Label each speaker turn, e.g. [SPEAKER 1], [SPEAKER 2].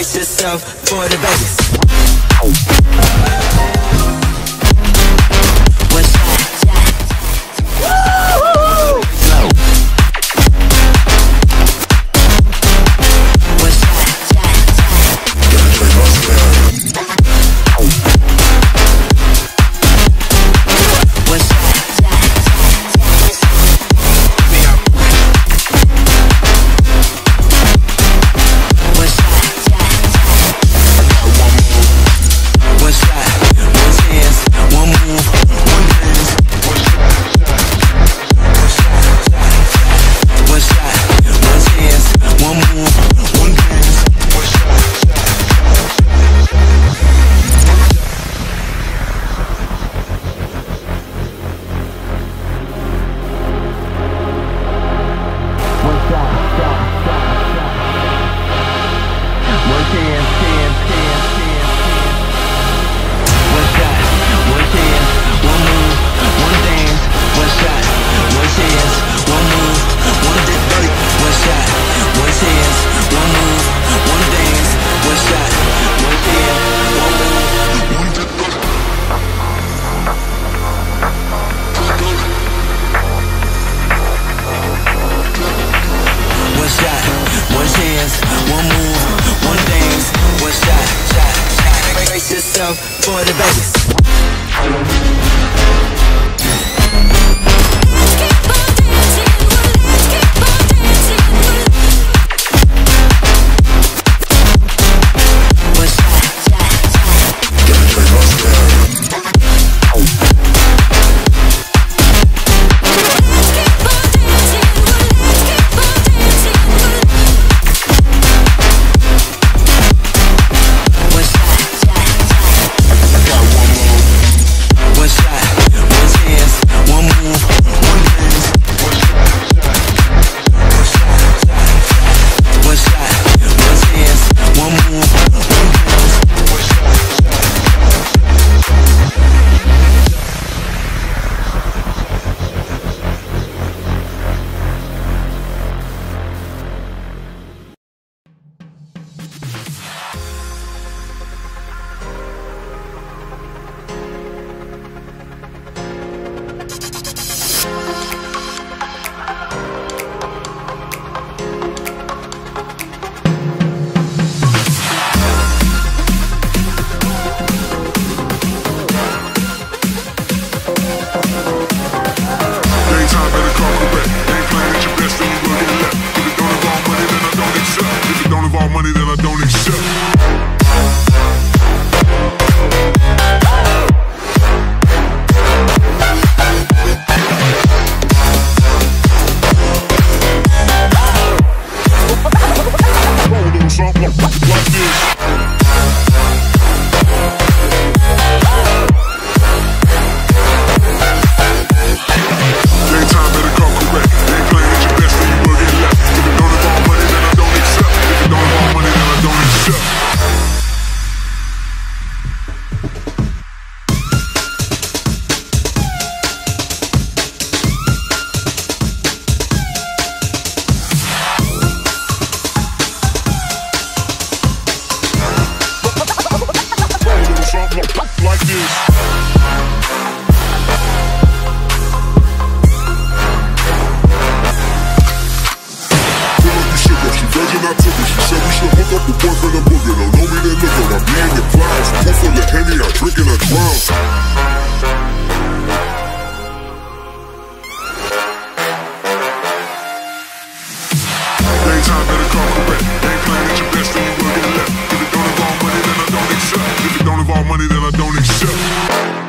[SPEAKER 1] brace yourself for the bass. What's that? For the bass. Money that I don't accept. Like this. She virgin, I took it. She said we should hook up with boyfriend and booger. Don't know me, then look her. I be in the clouds. Pool full of Henny, I drink and I drown. Daytime better come correct. Ain't playing at your best, then you will get left. If it don't involve money, then I don't accept. If it don't involve money, then I don't accept.